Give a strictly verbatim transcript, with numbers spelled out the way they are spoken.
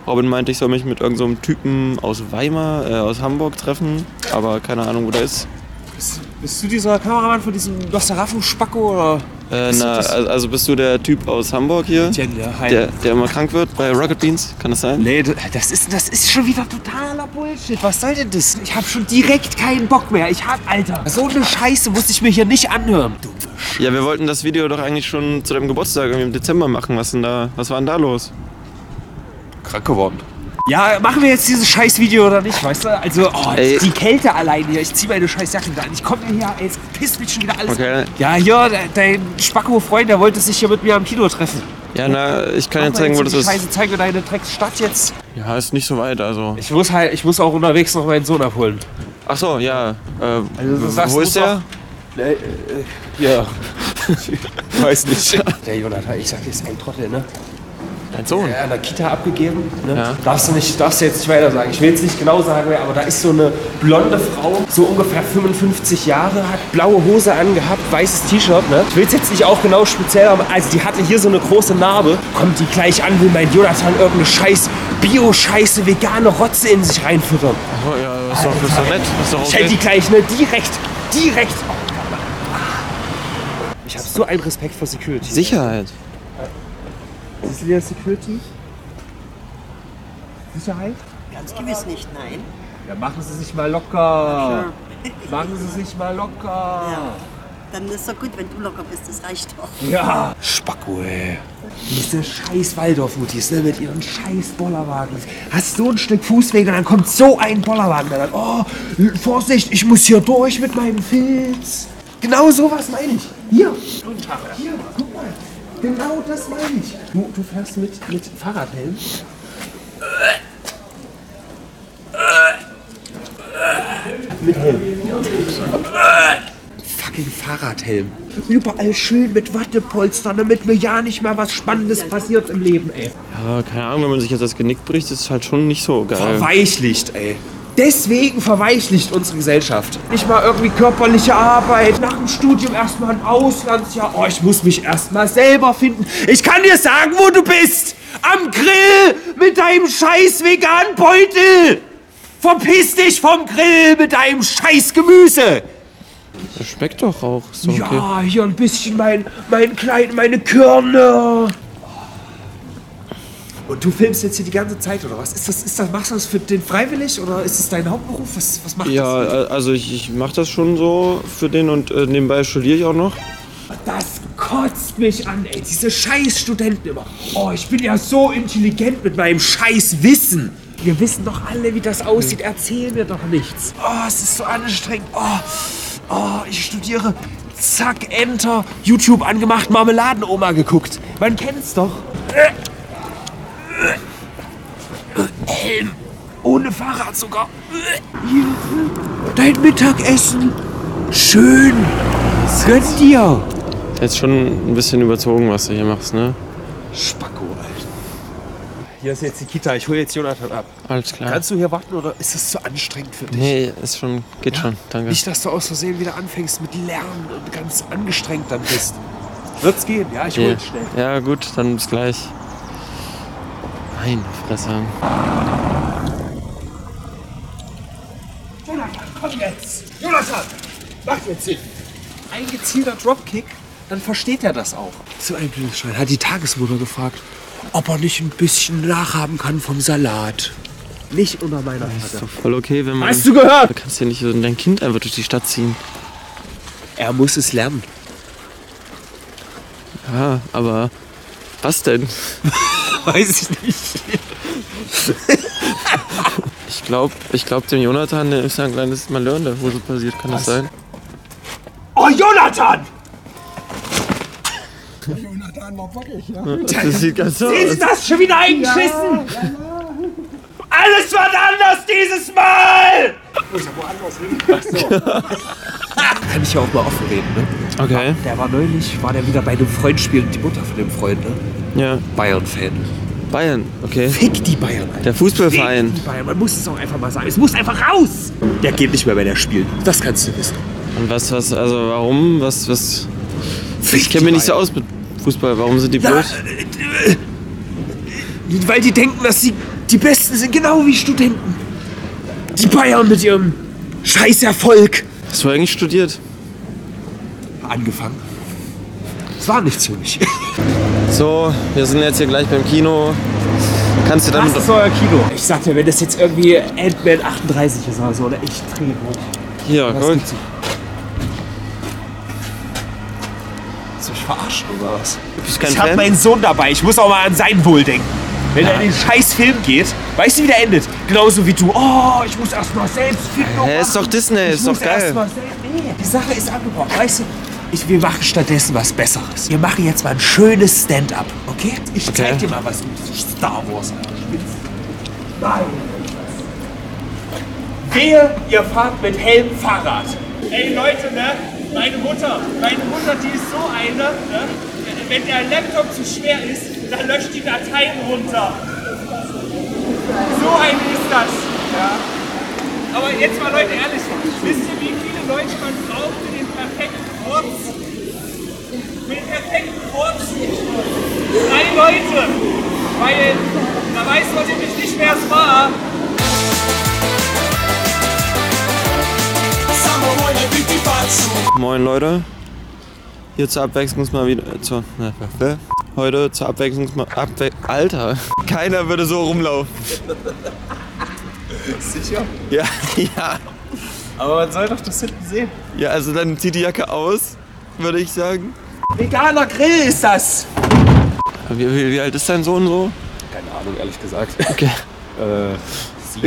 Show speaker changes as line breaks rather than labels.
Robin meinte, ich soll mich mit irgendeinem so Typen aus Weimar, äh, aus Hamburg treffen, aber keine Ahnung, wo der ist.
Bist, bist du dieser Kameramann von diesem Nosferatu-Spacko, oder?
Äh, na, also bist du der Typ aus Hamburg hier,
Ja, hi.
der, der immer krank wird bei Rocket Beans? Kann das sein?
Nee, das ist, das ist schon wieder totaler Bullshit. Was soll denn das? Ich hab schon direkt keinen Bock mehr. Ich hab, Alter, so eine Scheiße muss ich mir hier nicht anhören. Dumme Scheiße.
Ja, wir wollten das Video doch eigentlich schon zu deinem Geburtstag irgendwie im Dezember machen. Was denn da? Was war denn da los?
Krank geworden. Ja, machen wir jetzt dieses scheiß Video oder nicht, weißt du? Also, oh,
Ey.
die Kälte allein hier. Ich zieh meine scheiß Jacke wieder an. Ich komme hier, ey, es pisst mich schon wieder alles
Okay.
an. Ja, hier, de- dein Spacko-Freund, der wollte sich hier mit mir am Kino treffen.
Ja, na, ich kann
Mach
dir
mal
zeigen, wo
jetzt
das
die
ist.
Scheiße, zeig mir deine Drecksstadt jetzt.
Ja, ist nicht so weit, also.
Ich muss halt, ich muss auch unterwegs noch meinen Sohn abholen.
Ach so, ja. Äh,
Also, du sagst,
wo
du
ist
musst
der?
Äh, äh, ja. Ich weiß nicht. Der Jonathan, ich sag dir, ist ein Trottel, ne?
Dein Sohn?
Ja, an der Kita abgegeben. Ne?
Ja.
Darfst du nicht, darfst du jetzt nicht weiter sagen. Ich will jetzt nicht genau sagen, wer, aber da ist so eine blonde Frau, so ungefähr fünfundfünfzig Jahre, hat blaue Hose angehabt, weißes T-Shirt. Ne? Ich will es jetzt nicht auch genau speziell, aber also die hatte hier so eine große Narbe. Kommt die gleich an, will mein Jonathan irgendeine scheiß Bio-Scheiße, vegane Rotze in sich reinfüttern.
Oh, ja, das ist doch, das ist doch nett. Das ist doch
Ich hätte
okay.
die gleich, ne? Direkt, direkt. Ich habe so einen Respekt vor Security.
Sicherheit.
Siehst du wieder Security? Sicherheit?
Ganz gewiss nicht, nein.
Ja, machen Sie sich mal locker. Machen Sie sich mal locker.
Ja. Dann ist doch gut, wenn du locker bist, das reicht doch.
Ja. Spacko, ey. Diese scheiß Waldorf-Mutis, ne, mit ihren scheiß Bollerwagen. Hast so ein Stück Fußweg und dann kommt so ein Bollerwagen. Dann, oh, Vorsicht, ich muss hier durch mit meinem Filz. Genau sowas meine ich. Hier. Hier, guck mal. Genau das meine ich. Du, du fährst mit, mit Fahrradhelm. Mit Helm. Fucking Fahrradhelm. Überall schön mit Wattepolstern, damit mir ja nicht mehr was Spannendes passiert im Leben, ey.
Ja, keine Ahnung, wenn man sich jetzt das Genick bricht, ist es halt schon nicht so geil.
Verweichlicht, ey. Deswegen verweichlicht unsere Gesellschaft. Nicht mal irgendwie körperliche Arbeit, nach dem Studium erstmal ein Auslandsjahr. Oh, ich muss mich erstmal selber finden. Ich kann dir sagen, wo du bist. Am Grill mit deinem scheiß veganen Beutel. Verpiss dich vom Grill mit deinem scheiß Gemüse.
Das schmeckt doch auch. Ist doch okay.
Ja, hier ein bisschen mein, mein klein, meine Körner. Und du filmst jetzt hier die ganze Zeit, oder was? Ist das, ist das, machst du das für den freiwillig oder ist das dein Hauptberuf? Was, was macht
Ja,
das?
also ich, ich mache das schon so für den und äh, nebenbei studiere ich auch noch.
Das kotzt mich an, ey. Diese scheiß Studenten immer. Oh, ich bin ja so intelligent mit meinem scheiß Wissen. Wir wissen doch alle, wie das aussieht. Erzähl mir doch nichts. Oh, es ist so anstrengend. Oh, oh, ich studiere. Zack, Enter. YouTube angemacht, Marmeladenoma geguckt. Man kennt's doch. Helm. Ohne Fahrrad sogar. Hier. Dein Mittagessen. Schön. Gönn dir.
Jetzt schon ein bisschen überzogen, was du hier machst, ne?
Spacko, Alter. Hier ist jetzt die Kita. Ich hole jetzt Jonathan ab.
Alles klar.
Kannst du hier warten oder ist das zu anstrengend für dich?
Nee, ist schon, geht schon, danke.
Nicht, dass du aus Versehen wieder anfängst mit Lernen und ganz angestrengt dann bist. Wird's gehen? Ja, ich hol
Okay.
ihn schnell.
Ja gut, dann bis gleich. Meine Fresse.
Jonathan, komm jetzt! Jonathan! Mach jetzt Sinn! Ein gezielter Dropkick, dann versteht er das auch. So ein blödes Schwein. Hat die Tagesmutter gefragt, ob er nicht ein bisschen nachhaben kann vom Salat. Nicht unter meiner
Ist
Flagge.
doch voll okay, wenn man...
Hast du gehört?
Du kannst ja nicht so dein Kind einfach durch die Stadt ziehen.
Er muss es lernen.
Ja, aber... Was denn?
Weiß ich nicht.
Ich glaube, ich glaub, dem Jonathan der ist ja ein kleines Malheur in der Hose passiert. Kann das sein?
Oh, Jonathan!
Jonathan war wirklich, ja.
Das sieht ganz so aus.
Ist das schon wieder eingeschissen? Alles wird anders dieses Mal! Muss ja woanders hin. Ach so. Kann ich ja auch mal offen reden, ne?
Okay.
Der war neulich, war der wieder bei einem Freund spielen, die Mutter von dem Freund, ne?
Ja.
Bayern-Fan.
Bayern, okay.
Fick die Bayern, Alter.
Der Fußballverein.
Fick die Bayern, man muss es auch einfach mal sagen. Es muss einfach raus! Der geht nicht mehr, wenn er spielt. Das kannst du wissen.
Und was, was, also warum? Was, was...
Fick
Ich kenne mich
die
nicht so
Bayern.
aus mit Fußball. Warum sind die
Na,
blöd?
äh, äh, weil die denken, dass sie Die Besten sind genau wie Studenten. Die Bayern mit ihrem Scheißerfolg.
Hast du eigentlich studiert?
Angefangen. Es war nichts für mich.
So, wir sind jetzt hier gleich beim Kino. Kannst du damit...
Das ist euer Kino. Ich sag dir, wenn das jetzt irgendwie Ant-Man achtunddreißig ist oder so, oder ich drehe hoch.
Hier,
Was
guck.
gibt's? Willst du mich verarschen oder was?
Bist kein
Ich hab
Fan?
meinen Sohn dabei. Ich muss auch mal an sein Wohl denken. Wenn er in den scheiß Film geht, weißt du, wie der endet? Genauso wie du. Oh, ich muss erst mal selbst finden.
Hä, ist doch Disney,
Ich
ist doch
muss erst
geil.
mal selbst- Nee, die Sache ist angebrochen. Weißt du, ich, wir machen stattdessen was Besseres. Wir machen jetzt mal ein schönes Stand-up, okay? Ich
Okay.
zeig dir mal was mit Star Wars. Nein. Wehe, ihr fahrt mit Helm Fahrrad.
Ey Leute, ne? Meine Mutter, meine Mutter, die ist so eine, ne? Wenn der Laptop zu schwer ist, dann löscht die Dateien runter. So eine ist das. Ja. Aber jetzt mal Leute, ehrlich, wisst ihr, wie viele Leute man braucht für den perfekten Furz? Für den perfekten Furz? Drei Leute. Weil, da weiß man nämlich nicht, wer es war.
Moin Leute. Hier zur Abwechslung mal wieder... Äh, zur, ne, ne, heute zur Abwechslung mal... Abwe Alter. Keiner würde so rumlaufen.
Sicher?
Ja, ja.
Aber man soll doch das hinten sehen.
Ja, also dann zieh die Jacke aus, würde ich sagen.
Veganer Grill ist das.
Wie, wie, wie alt ist dein Sohn so?
Keine Ahnung, ehrlich gesagt.
Okay.
Äh,